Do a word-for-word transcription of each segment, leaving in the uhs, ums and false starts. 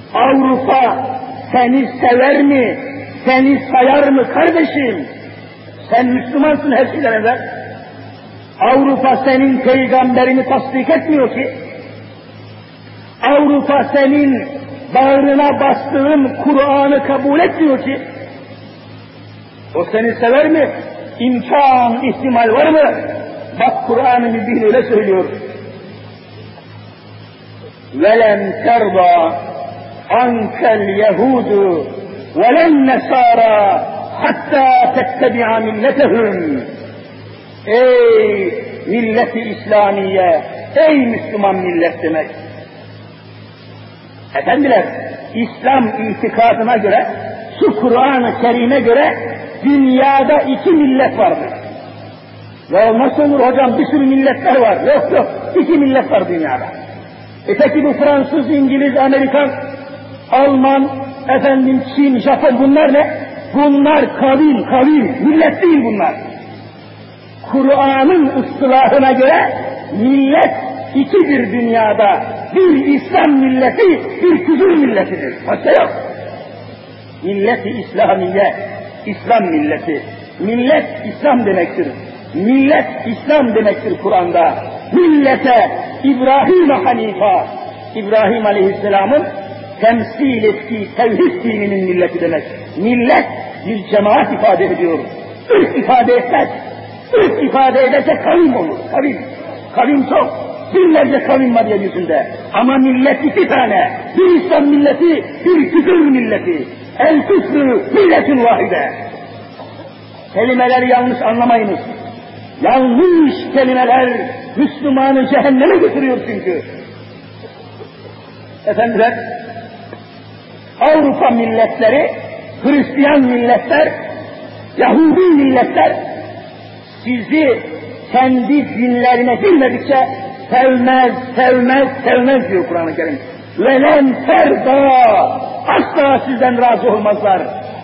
Avrupa seni sever mi, seni sayar mı kardeşim? Sen Müslümansın her şeyden evvel. Avrupa senin peygamberini tasdik etmiyor ki. Avrupa senin bağrına bastığın Kur'an'ı kabul etmiyor ki. O seni sever mi? İmkan, ihtimal var mı? Bak Kur'an-ı Mübin öyle söylüyor. وَلَنْ تَرْضَى عَنْكَ الْيَهُودُ وَلَنْ نَسَارَى حَتَّى تَتَّبِعَ مِلَّتَهُمْ. Ey millet-i İslamiye, ey Müslüman millet demek. Efendiler, İslam itikadına göre, şu Kur'an-ı Kerim'e göre dünyada iki millet vardır. Ya nasıl olur hocam, bir sürü milletler var. Yok yok, iki millet var dünyada. E peki bu Fransız, İngiliz, Amerikan, Alman, efendim Çin, Japon bunlar ne? Bunlar kavim, kavim, millet değil bunlar. Kur'an'ın ıstılahına göre millet ikidir dünyada. Bir İslam milleti, bir küfür milletidir. Başka yok. Millet-i İslamiye, İslam milleti. Millet İslam demektir. Millet İslam demektir Kur'an'da. Millete İbrahim Hanifa, İbrahim Aleyhisselam'ın temsil ettiği tevhid dininin milleti demek. Millet bir cemaat ifade ediyor. Irk ifade etmez. Irk ifade ederse kavim olur. Kavim. Kavim çok. Binlerce kavim var yeryüzünde. Ama millet iki tane. Bir İslam milleti, bir küfür milleti. El küfrü milletin vahide. Kelimeleri yanlış anlamayınız. Yanlış kelimeler Müslümanı cehenneme götürüyor çünkü. Efendiler, Avrupa milletleri, Hristiyan milletler, Yahudi milletler sizi kendi dinlerine girmedikçe sevmez, sevmez, sevmez diyor Kur'an-ı Kerim. Velen terda, asla sizden razı olmazlar.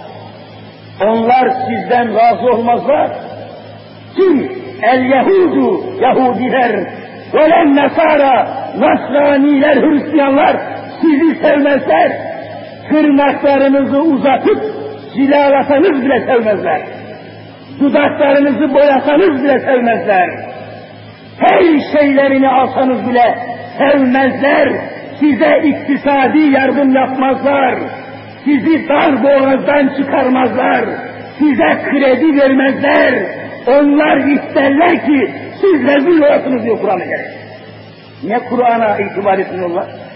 Onlar sizden razı olmazlar. Kim? El Yahudu, Yahudiler, velen Nasara, Nasraniler, Hristiyanlar sizi sevmezler. Tırnaklarınızı uzatıp cilalasanız bile sevmezler. Dudaklarınızı boyasanız bile sevmezler. Her şeylerini alsanız bile sevmezler. Size iktisadi yardım yapmazlar. Sizi dar boğazdan çıkarmazlar. Size kredi vermezler. Onlar isterler ki siz rezil olasınız diyor Kur'an-ı Kerim. Ne Kur'an'a itibar etmiyorlar?